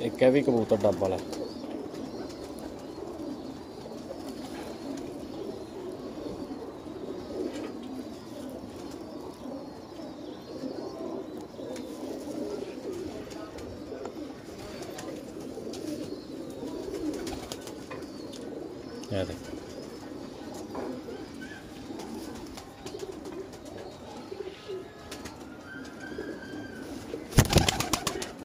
एक है भी कबूतर डब वाला। ये देख